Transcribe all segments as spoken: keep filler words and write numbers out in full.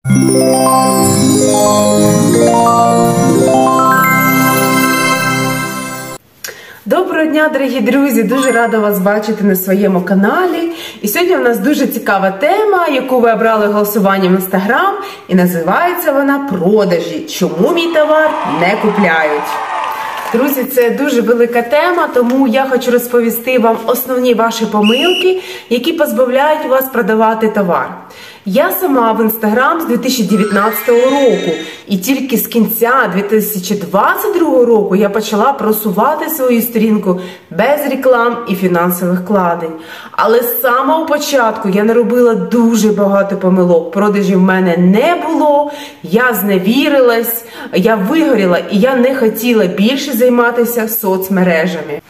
Доброго дня, дорогі друзі! Дуже рада вас бачити на своєму каналі. І сьогодні у нас дуже цікава тема, яку ви обрали голосуванням в Інстаграм. І називається вона «Продажі. Чому мій товар не купляють?». Друзі, це дуже велика тема, тому я хочу розповісти вам основні ваші помилки, які позбавляють вас продавати товар. Я сама в Інстаграм з дві тисячі дев'ятнадцятого року, і тільки з кінця дві тисячі двадцять другого року я почала просувати свою сторінку без реклам і фінансових вкладень. Але з самого початку я наробила дуже багато помилок, продажів в мене не було, я зневірилась, я вигоріла і я не хотіла більше займатися соцмережами.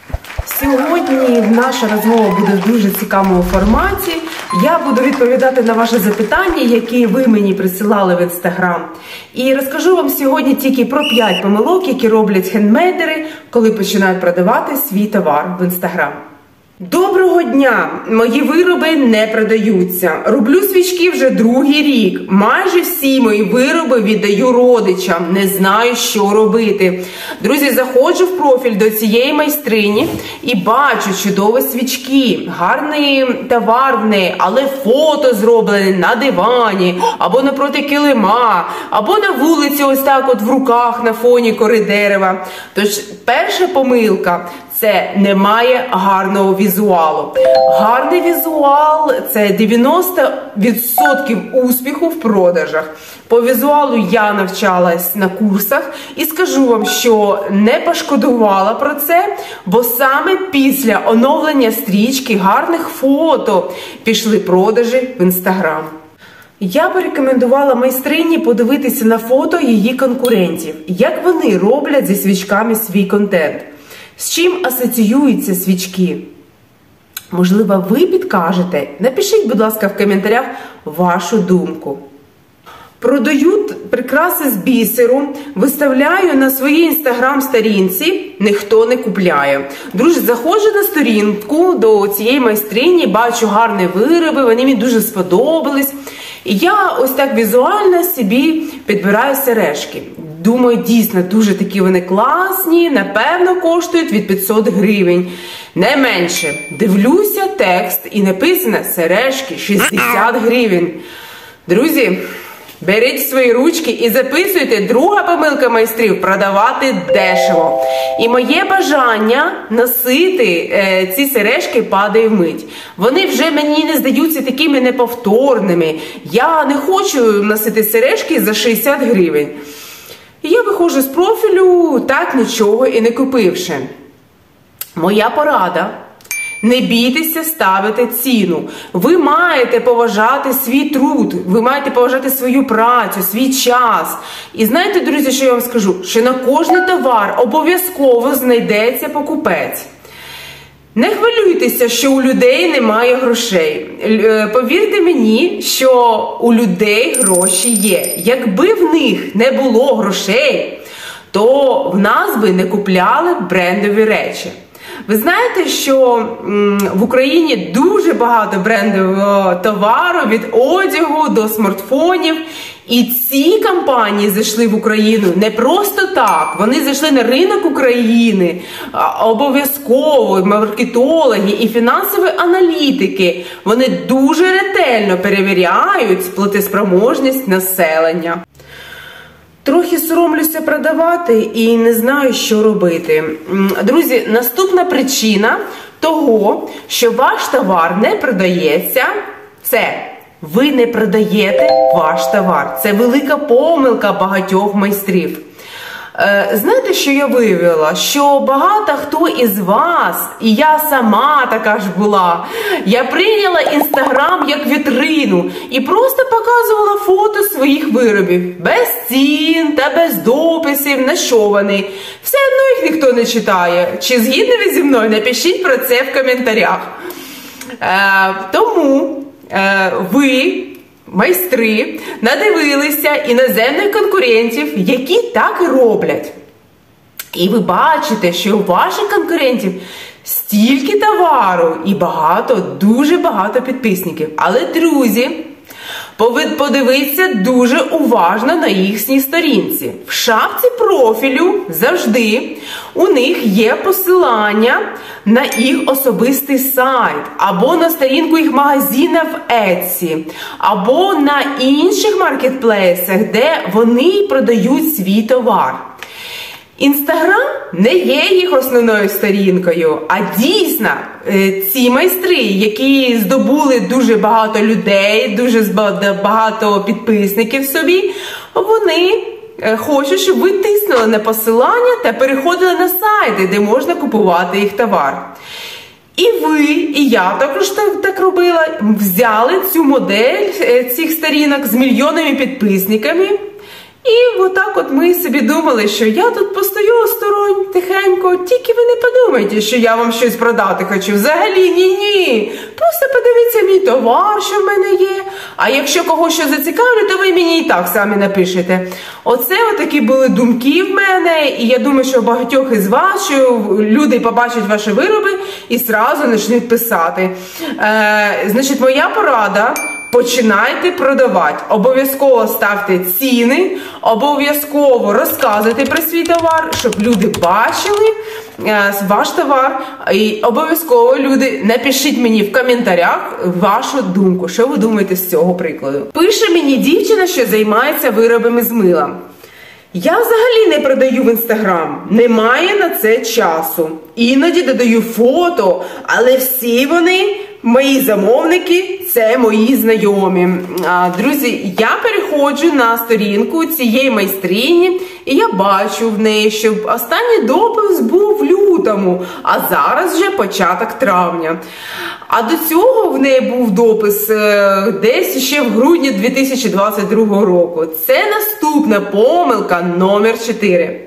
Сьогодні наша розмова буде в дуже цікавому форматі. Я буду відповідати на ваші запитання, які ви мені присилали в Інстаграм. І розкажу вам сьогодні тільки про п'ять помилок, які роблять хендмейдери, коли починають продавати свій товар в Інстаграм. Доброго дня! Мої вироби не продаються. Роблю свічки вже другий рік. Майже всі мої вироби віддаю родичам. Не знаю, що робити. Друзі, заходжу в профіль до цієї майстрині і бачу чудові свічки. Гарний товар в неї, але фото зроблене на дивані, або напроти килима, або на вулиці ось так от в руках на фоні кори дерева. Тож перша помилка – це немає гарного візуалу. Гарний візуал – це дев'яносто відсотків успіху в продажах. По візуалу я навчалась на курсах і скажу вам, що не пошкодувала про це, бо саме після оновлення стрічки гарних фото пішли продажі в Інстаграм. Я би рекомендувала майстрині подивитися на фото її конкурентів, як вони роблять зі свічками свій контент. З чим асоціюються свічки? Можливо, ви підкажете? Напишіть, будь ласка, в коментарях вашу думку. Продаю прикраси з бісеру, виставляю на своїй інстаграм-сторінці, ніхто не купляє. Друзі, заходжу на сторінку до цієї майстрині, бачу гарні вироби, вони мені дуже сподобались. І я ось так візуально собі підбираю сережки. Думаю, дійсно, дуже такі вони класні, напевно, коштують від п'ятсот гривень. Не менше. Дивлюся текст і написано сережки шістдесят гривень. Друзі, беріть свої ручки і записуйте. Друга помилка майстрів – продавати дешево. І моє бажання носити е, ці сережки падає вмить. Вони вже мені не здаються такими неповторними. Я не хочу носити сережки за шістдесят гривень. І я виходжу з профілю, так нічого і не купивши. Моя порада – не бійтеся ставити ціну. Ви маєте поважати свій труд, ви маєте поважати свою працю, свій час. І знаєте, друзі, що я вам скажу? Що на кожний товар обов'язково знайдеться покупець. Не хвилюйтеся, що у людей немає грошей. Повірте мені, що у людей гроші є. Якби в них не було грошей, то в нас би не купляли брендові речі. Ви знаєте, що в Україні дуже багато брендового товару, від одягу до смартфонів. І ці компанії зайшли в Україну не просто так, вони зайшли на ринок України, обов'язково маркетологи і фінансові аналітики. Вони дуже ретельно перевіряють платоспроможність населення. Трохи соромлюся продавати і не знаю, що робити. Друзі, наступна причина того, що ваш товар не продається, це ви не продаєте ваш товар. Це велика помилка багатьох майстрів. Знаєте, що я виявила? Що багато хто із вас, і я сама така ж була, я прийняла Інстаграм як вітрину і просто показувала фото своїх виробів. Без цін та без дописів, на що вони. Все одно їх ніхто не читає. Чи згідні ви зі мною? Напишіть про це в коментарях. Е, тому е, ви... майстри надивилися іноземних конкурентів, які так і роблять. І ви бачите, що у ваших конкурентів стільки товару і багато, дуже багато підписників. Але, друзі, подивіться дуже уважно на їхній сторінці. В шапці профілю завжди у них є посилання на їх особистий сайт, або на сторінку їх магазина в Etsy, або на інших маркетплейсах, де вони продають свій товар. Інстаграм не є їх основною сторінкою, а дійсно ці майстри, які здобули дуже багато людей, дуже багато підписників собі, вони хочуть, щоб ви тиснули на посилання та переходили на сайти, де можна купувати їх товар. І ви, і я також так, так робила, взяли цю модель цих сторінок з мільйонами підписниками. І отак от ми собі думали, що я тут постою осторонь тихенько, тільки ви не подумайте, що я вам щось продати хочу. Взагалі ні-ні. Просто подивіться мій товар, що в мене є. А якщо когось що зацікавлю, то ви мені і так самі напишете. Оце отакі були думки в мене, і я думаю, що багатьох із вас, що люди побачать ваші вироби і одразу почнуть писати. Е, значить, моя порада – починайте продавати. Обов'язково ставте ціни, обов'язково розказуйте про свій товар, щоб люди бачили е, ваш товар. І обов'язково, люди, напишіть мені в коментарях вашу думку, що ви думаєте з цього прикладу. Пише мені дівчина, що займається виробами з мила. Я взагалі не продаю в Інстаграм, немає на це часу. Іноді додаю фото, але всі вони, мої замовники, це мої знайомі. Друзі, я переходжу на сторінку цієї майстрині, і я бачу в неї, що останній допис був в лютому, а зараз вже початок травня. А до цього в неї був допис десь ще в грудні дві тисячі двадцять другого року. Це наступна помилка номер чотири.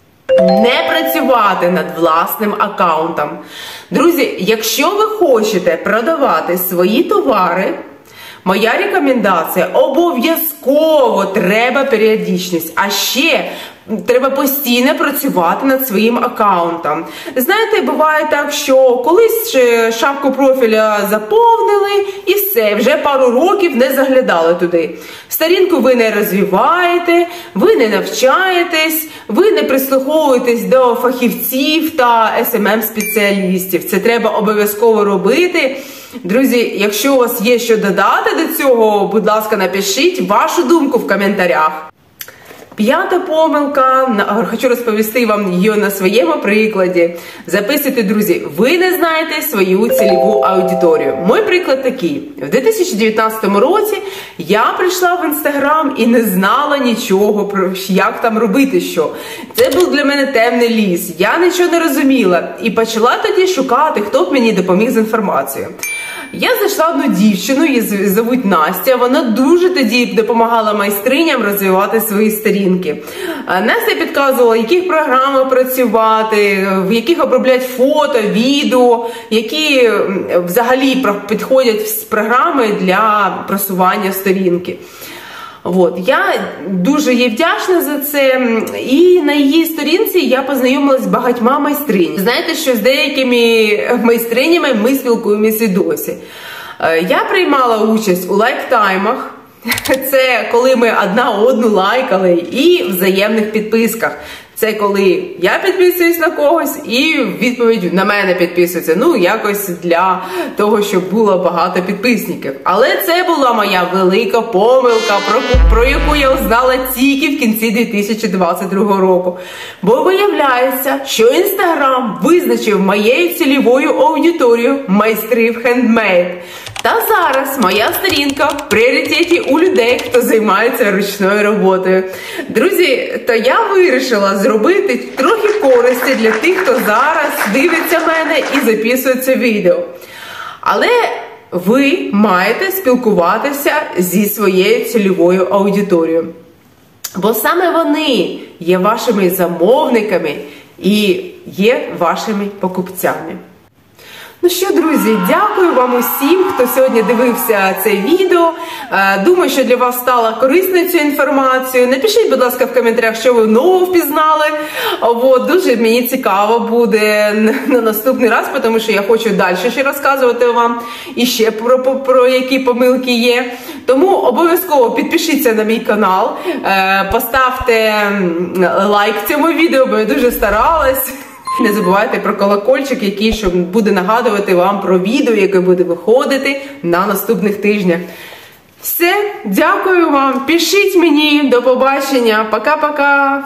Не працювати над власним аккаунтом. Друзі, якщо ви хочете продавати свої товари, моя рекомендація – обов'язково треба періодичність. А ще треба постійно працювати над своїм аккаунтом. Знаєте, буває так, що колись шапку профіля заповнили і все, вже пару років не заглядали туди. Сторінку ви не розвиваєте, ви не навчаєтесь, ви не прислуховуєтесь до фахівців та ес ем ем-спеціалістів. Це треба обов'язково робити. Друзі, якщо у вас є що додати до цього, будь ласка, напишіть вашу думку в коментарях. П'ята помилка, хочу розповісти вам її на своєму прикладі. Записуйте, друзі, ви не знаєте свою цільову аудиторію. Мой приклад такий. В дві тисячі дев'ятнадцятому році я прийшла в Інстаграм і не знала нічого, про як там робити що. Це був для мене темний ліс. Я нічого не розуміла. І почала тоді шукати, хто б мені допоміг з інформацією. Я знайшла одну дівчину, її звуть Настя, вона дуже тоді допомагала майстриням розвивати свої сторінки. Настя підказувала, в яких програмах працювати, в яких обробляти фото, відео, які взагалі підходять програми для просування сторінки. От. Я дуже їй вдячна за це, і на її сторінці я познайомилась з багатьма майстринями. Знаєте, що з деякими майстринями ми спілкуємося і досі. Я приймала участь у лайктаймах, це коли ми одна одну лайкали, і взаємних підписках. Це коли я підписуюсь на когось і відповідь на мене підписується. Ну, якось для того, щоб було багато підписників. Але це була моя велика помилка, про, про яку я узнала тільки в кінці дві тисячі двадцять другого року. Бо виявляється, що Інстаграм визначив моєю цільовою аудиторією майстрів хендмейд. Та зараз моя сторінка в пріоритеті у людей, хто займається ручною роботою. Друзі, то я вирішила зробити трохи користі для тих, хто зараз дивиться мене і записує це відео. Але ви маєте спілкуватися зі своєю цільовою аудиторією. Бо саме вони є вашими замовниками і є вашими покупцями. Ну що, друзі, дякую вам усім, хто сьогодні дивився це відео. Думаю, що для вас стала корисною ця інформація. Напишіть, будь ласка, в коментарях, що ви нового впізнали. От, дуже мені цікаво буде на наступний раз, тому що я хочу далі ще розказувати вам і ще про, про, про які помилки є. Тому обов'язково підпишіться на мій канал, поставте лайк цьому відео, бо я дуже старалась. Не забувайте про колокольчик, який що буде нагадувати вам про відео, яке буде виходити на наступних тижнях. Все, дякую вам, пишіть мені, до побачення, пока-пока!